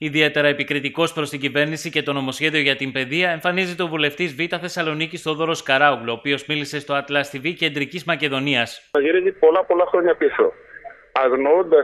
Ιδιαίτερα επικριτικός προς την κυβέρνηση και το νομοσχέδιο για την παιδεία εμφανίζεται ο βουλευτής Β' Θεσσαλονίκης Θόδωρος Καράογλου, ο οποίος μίλησε στο Atlas TV Κεντρικής Μακεδονίας. Γυρίζει πολλά χρόνια πίσω, αγνοώντας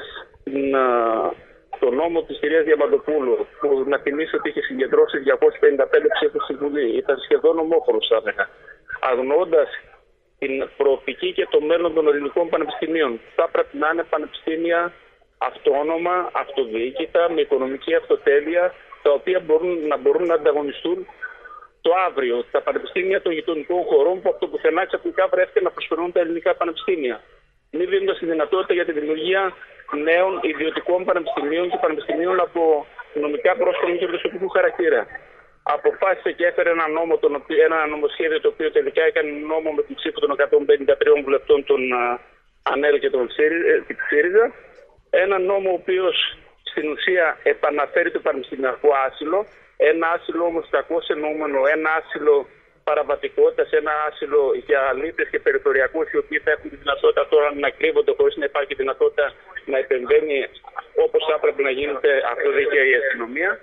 το νόμο της κυρίας Διαμαντοπούλου, που να θυμίσει ότι είχε συγκεντρώσει 255 ψήφους στη Βουλή. Ήταν σχεδόν ομόφωνος, θα έλεγα. Αγνοώντας την προοπτική και το μέλλον των ελληνικών πανεπιστημίων. Θα πρέπει να είναι πανεπιστήμια αυτόνομα, αυτοδιοίκητα, με οικονομική αυτοτέλεια, τα οποία μπορούν να ανταγωνιστούν το αύριο. Τα πανεπιστήμια των γειτονικών χωρών που από το πουθενά ξαφνικά βρέθηκε να προσφέρουν τα ελληνικά πανεπιστήμια. Μην δίνοντας τη δυνατότητα για τη δημιουργία νέων ιδιωτικών πανεπιστημίων και πανεπιστημίων από νομικά πρόσωπα και προσωπικού χαρακτήρα. Αποφάσισε και έφερε ένα νομοσχέδιο το οποίο τελικά έκανε νόμο με την ψήφο των 153 βουλευτών των ΑΝΕΛ και των ΣΥΡΙΖΑ. Ένα νόμο ο οποίος στην ουσία επαναφέρει το πανεπιστημιακό άσυλο. Ένα άσυλο όμως κακώς εννοούμενο, ένα άσυλο παραβατικότητας, ένα άσυλο για αλήτες και περιθωριακούς, οι οποίοι θα έχουν τη δυνατότητα τώρα να κρύβονται χωρίς να υπάρχει δυνατότητα να επεμβαίνει όπως θα έπρεπε να γίνεται αυτοδίκαια η αστυνομία.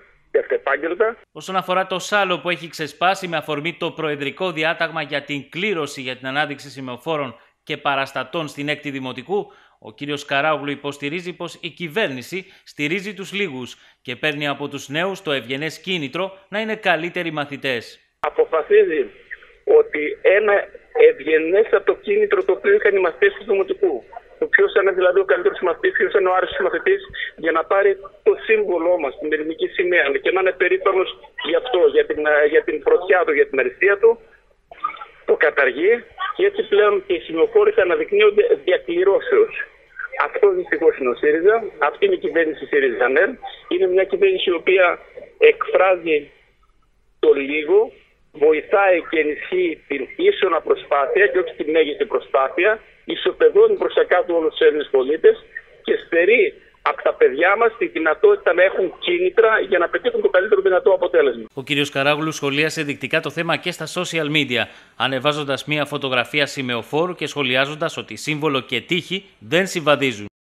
Όσον αφορά το σάλο που έχει ξεσπάσει με αφορμή το προεδρικό διάταγμα για την κλήρωση για την ανάδειξη σημεοφόρων και παραστατών στην 6η Δημοτικού, ο κύριος Καράογλου υποστηρίζει πως η κυβέρνηση στηρίζει τους λίγους και παίρνει από τους νέους το ευγενές κίνητρο να είναι καλύτεροι μαθητές. Αποφασίζει ότι ένα ευγενέστατο κίνητρο το οποίο είχαν οι μαθητές του Δημοτικού, ποιος είναι δηλαδή ο καλύτερος μαθητής, ποιος είναι ο άρεστος μαθητής, για να πάρει το σύμβολό μας, την ελληνική σημαία, και να είναι περήφανος γι' αυτό, για την πρωτιά του, για την αριστεία του, το καταργεί και έτσι πλέον και οι σημεοφόροι θα αναδεικνύονται διακληρώσεως. Αυτό δυστυχώς είναι ο ΣΥΡΙΖΑ, αυτή είναι η κυβέρνηση ΣΥΡΙΖΑ-ΝΕΛ. Είναι μια κυβέρνηση η οποία εκφράζει το λίγο, βοηθάει και ενισχύει την ίσονα προσπάθεια και όχι τη μέγιστη προσπάθεια, ισοπεδώνει προς τα κάτω όλους τους Έλληνες πολίτες και στερεί από τα παιδιά μας τη δυνατότητα να έχουν κίνητρα για να πετύχουν το καλύτερο δυνατό αποτέλεσμα. Ο κ. Καράογλου σχολίασε δεικτικά το θέμα και στα social media, ανεβάζοντας μια φωτογραφία σημεοφόρου και σχολιάζοντας ότι σύμβολο και τύχη δεν συμβαδίζουν.